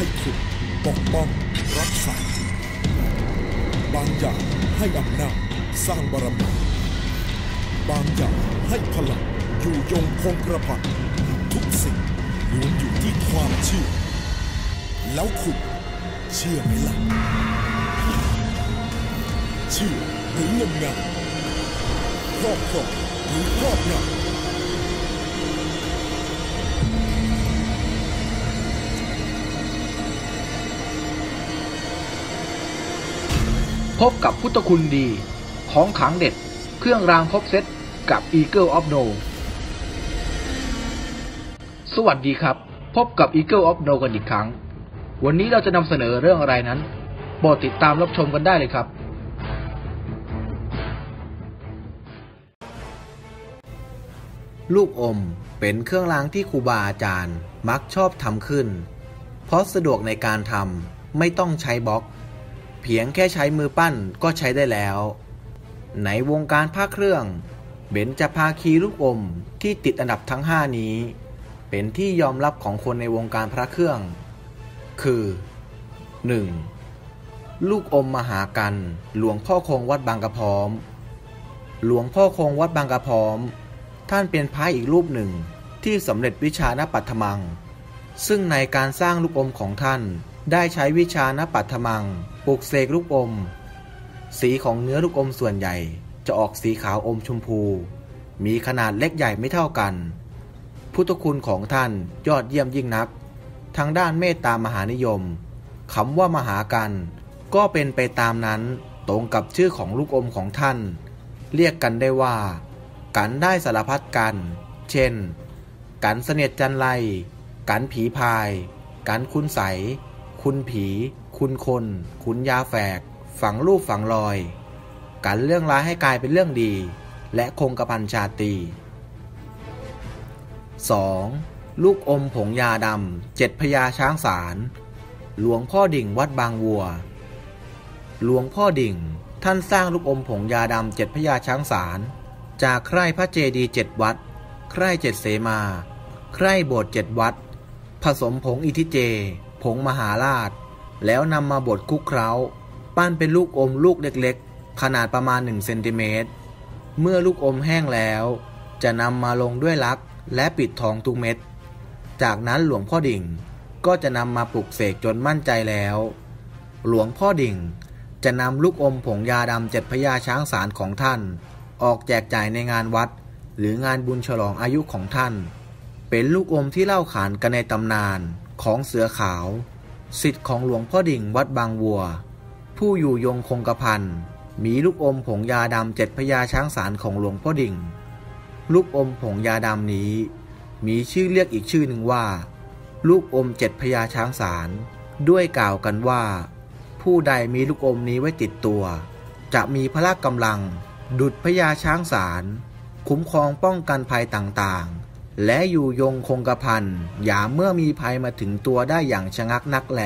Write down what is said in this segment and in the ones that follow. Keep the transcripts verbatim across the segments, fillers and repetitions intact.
ให้ขุดปกป้องรักษาบางอย่างให้อำนาจสร้างบารมีบางอย่างให้พลังอยู่ยงคงกระพันทุกสิ่งล้วนอยู่ที่ความเชื่อแล้วคุณเชื่อไหมล่ะเชื่อหรืองมงายครอบครองหรือครอบงำพบกับพุทธคุณดีของขลังเด็ดเครื่องรางครบเซตกับ Eagle of No สวัสดีครับพบกับ Eagle of No กันอีกครั้งวันนี้เราจะนำเสนอเรื่องอะไรนั้นโปรดติดตามรับชมกันได้เลยครับลูกอมเป็นเครื่องรางที่ครูบาอาจารย์มักชอบทำขึ้นเพราะสะดวกในการทำไม่ต้องใช้บล็อกเพียงแค่ใช้มือปั้นก็ใช้ได้แล้วในวงการพระเครื่องเบญจภาคีลูกอมที่ติดอันดับทั้งห้านี้เป็นที่ยอมรับของคนในวงการพระเครื่องคือ หนึ่ง. ลูกอมมหากันหลวงพ่อคงวัดบางกระพร้อมหลวงพ่อคงวัดบางกระพร้อมท่านเป็นพระอีกรูปหนึ่งที่สำเร็จวิชานปัตถมังซึ่งในการสร้างลูกอมของท่านได้ใช้วิชานปัตถมังปลุกเสกลูกอมสีของเนื้อลูกอมส่วนใหญ่จะออกสีขาวอมชมพูมีขนาดเล็กใหญ่ไม่เท่ากันพุทธคุณของท่านยอดเยี่ยมยิ่งนักทางด้านเมตตามหานิยมคำว่ามหากันก็เป็นไปตามนั้นตรงกับชื่อของลูกอมของท่านเรียกกันได้ว่ากันได้สารพัดกันเช่นกันเสนียดจันไรกันผีพายกันคุณใสคุณผีคุณคนคุณยาแฝกฝังรูปฝังรอยกันเรื่องร้ายให้กลายเป็นเรื่องดีและคงกระพันชาตรี สอง. ลูกอมผงยาดำเจ็ดพญาช้างสารหลวงพ่อดิ่งวัดบางวัวหลวงพ่อดิ่งท่านสร้างลูกอมผงยาดำเจ็ดพญาช้างสารจากไคร่พระเจดีย์เจ็ดวัดไคร่เจ็ดเสมาไคร่โบสถ์เจ็ดวัดผสมผงอิทิเจผงมหาราชแล้วนำมาบดคลุกเคล้าปั้นเป็นลูกอมลูกเล็กๆขนาดประมาณหนึ่งเซนติเมตรเมื่อลูกอมแห้งแล้วจะนำมาลงด้วยลักและปิดทองทุกเม็ดจากนั้นหลวงพ่อดิ่งก็จะนำมาปลุกเสกจนมั่นใจแล้วหลวงพ่อดิ่งจะนำลูกอมผงยาดำเจ็ดพญาช้างสารของท่านออกแจกจ่ายในงานวัดหรืองานบุญฉลองอายุของท่านเป็นลูกอมที่เล่าขานกันในตำนานของเสือขาวศิษย์ของหลวงพ่อดิ่งวัดบางวัวผู้อยู่ยงคงกระพันมีลูกอมผงยาดำเจ็ดพญาช้างสารของหลวงพ่อดิ่งลูกอมผงยาดำนี้มีชื่อเรียกอีกชื่อหนึ่งว่าลูกอมเจ็ดพญาช้างสารด้วยกล่าวกันว่าผู้ใดมีลูกอมนี้ไว้ติดตัวจะมีพละกำลังดุจพญาช้างสารคุ้มครองป้องกันภัยต่างๆและอยู่ยงคงกระพันอย่าเมื่อมีภัยมาถึงตัวได้อย่างชะงักนักแล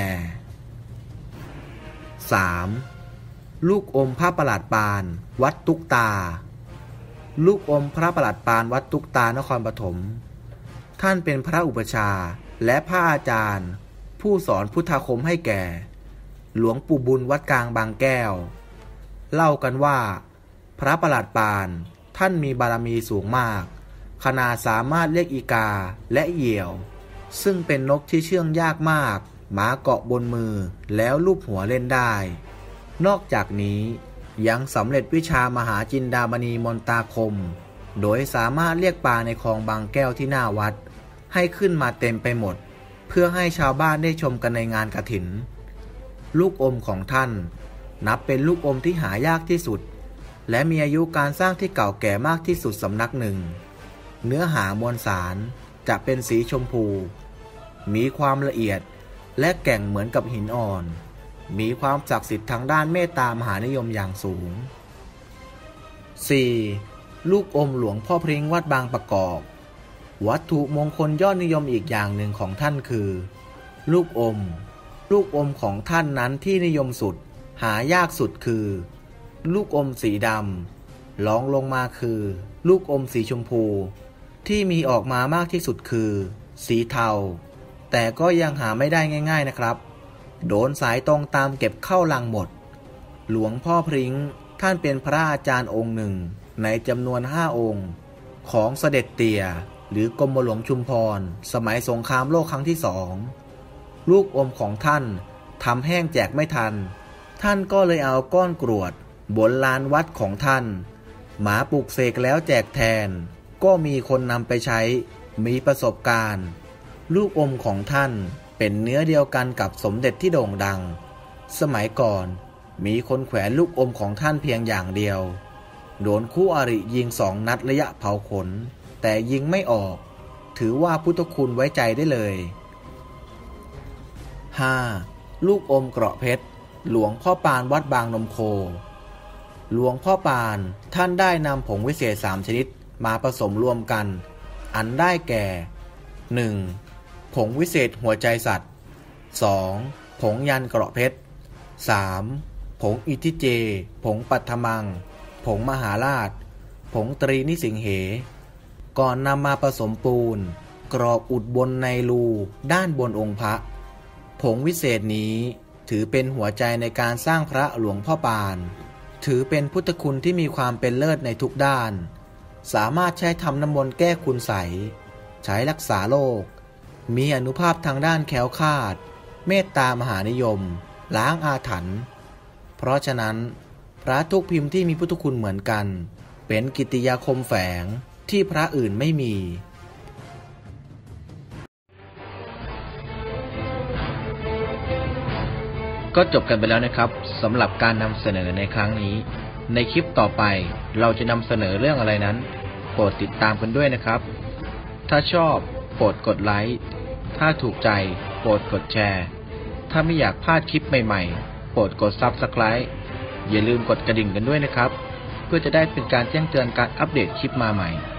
สาม. ลูกอมพระประหลัดปานวัดตุ๊กตาลูกอมพระประหลัดปานวัดตุ๊กตานครปฐมท่านเป็นพระอุปัชฌาย์และพระอาจารย์ผู้สอนพุทธาคมให้แก่หลวงปู่บุญวัดกลางบางแก้วเล่ากันว่าพระประหลัดปานท่านมีบารมีสูงมากขนาดสามารถเรียกอีกาและเหยี่ยวซึ่งเป็นนกที่เชื่องยากมากหมาเกาะบนมือแล้วลูบหัวเล่นได้นอกจากนี้ยังสำเร็จวิชามหาจินดามณีมนตาคมโดยสามารถเรียกปลาในคลองบางแก้วที่หน้าวัดให้ขึ้นมาเต็มไปหมดเพื่อให้ชาวบ้านได้ชมกันในงานกฐินลูกอมของท่านนับเป็นลูกอมที่หายากที่สุดและมีอายุการสร้างที่เก่าแก่มากที่สุดสำนักหนึ่งเนื้อหามวลสารจะเป็นสีชมพูมีความละเอียดและแก่งเหมือนกับหินอ่อนมีความศักดิ์สิทธิ์ทางด้านเมตตามหานิยมอย่างสูง สี่. ลูกอมหลวงพ่อพริ้งวัดบางประกอบวัตถุมงคลยอดนิยมอีกอย่างหนึ่งของท่านคือลูกอมลูกอมของท่านนั้นที่นิยมสุดหายากสุดคือลูกอมสีดำรองลงมาคือลูกอมสีชมพูที่มีออกมามากที่สุดคือสีเทาแต่ก็ยังหาไม่ได้ง่ายๆนะครับโดนสายตรงตามเก็บเข้าลังหมดหลวงพ่อพริ้งท่านเป็นพระอาจารย์องค์หนึ่งในจำนวนห้าองค์ของเสด็จเตี่ยหรือกรมหลวงชุมพรสมัยสงครามโลกครั้งที่สองลูกอมของท่านทำแห้งแจกไม่ทันท่านก็เลยเอาก้อนกรวดบนลานวัดของท่านหมาปลุกเสกแล้วแจกแทนก็มีคนนำไปใช้มีประสบการณ์ลูกอมของท่านเป็นเนื้อเดียวกันกับสมเด็จที่โด่งดังสมัยก่อนมีคนแขวนลูกอมของท่านเพียงอย่างเดียวโดนคู่อริยิงสองนัดระยะเผาขนแต่ยิงไม่ออกถือว่าพุทธคุณไว้ใจได้เลย ห้า. ลูกอมเกราะเพชรหลวงพ่อปานวัดบางนมโคหลวงพ่อปานท่านได้นำผงวิเศษสามชนิดมาผสมรวมกันอันได้แก่ หนึ่ง. ผงวิเศษหัวใจสัตว์ สอง. ผงยันเกราะเพชร สาม. ผงอิทธิเจผงปัทมังผงมหาราชผงตรีนิสิงเหก่อนนำมาผสมปูนกรอกอุดบนในรูด้านบนองค์พระผงวิเศษนี้ถือเป็นหัวใจในการสร้างพระหลวงพ่อปานถือเป็นพุทธคุณที่มีความเป็นเลิศในทุกด้านสามารถใช้ทำน้ำมนต์แก้คุณไสยใช้รักษาโรคมีอานุภาพทางด้านแคล้วคลาดเมตตามหานิยมล้างอาถรรพ์เพราะฉะนั้นพระทุกพิมพ์ที่มีพุทธคุณเหมือนกันเป็นกิตติยาคมแฝงที่พระอื่นไม่มีก็จบกันไปแล้วนะครับสำหรับการนำเสนอในครั้งนี้ในคลิปต่อไปเราจะนำเสนอเรื่องอะไรนั้นโปรดติดตามกันด้วยนะครับถ้าชอบโปรดกดไลค์ถ้าถูกใจโปรดกดแชร์ถ้าไม่อยากพลาดคลิปใหม่ๆโปรดกด ซับสไครบ์ อย่าลืมกดกระดิ่งกันด้วยนะครับเพื่อจะได้เป็นการแจ้งเตือนการอัปเดตคลิปมาใหม่